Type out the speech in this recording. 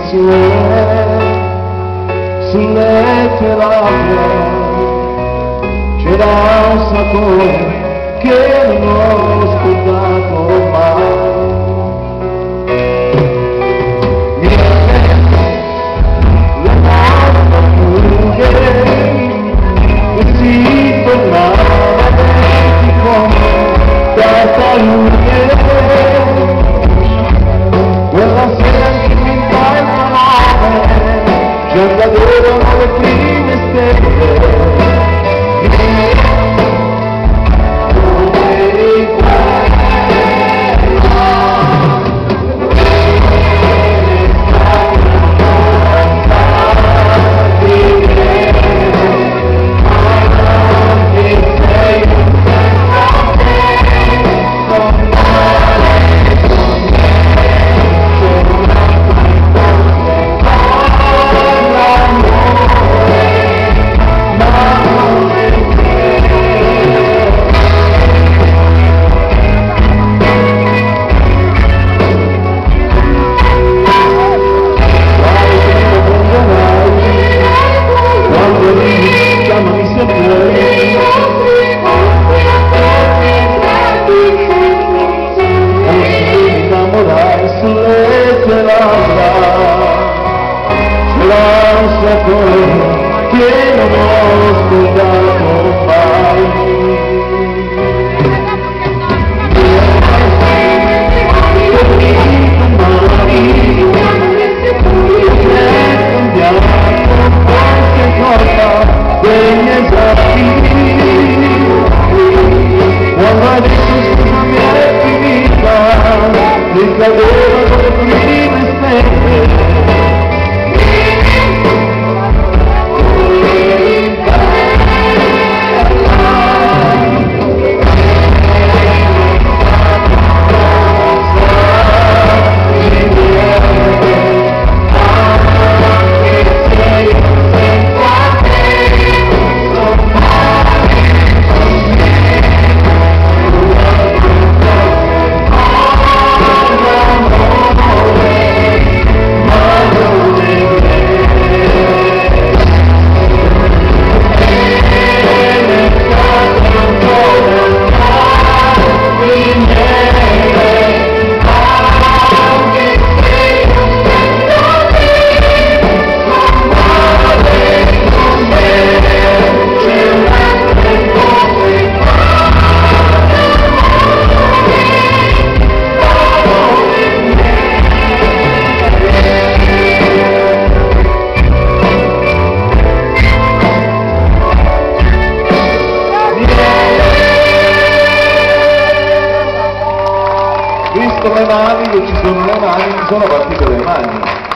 sulle tue labbra c'era un sapore che non ho scordato mai. Mi rende la notte fughe e si tornava a venti come tartarughe. Quella sera che mi fa il tuo nome già cadevano le prime stelle. Che non ho scordato mai. Cambiato qualche cosa dei miei giochi, quando adesso scusa mi è finita, ricadevano le prime stelle. Visto le mani, che ci sono le mani, mi sono partite le mani.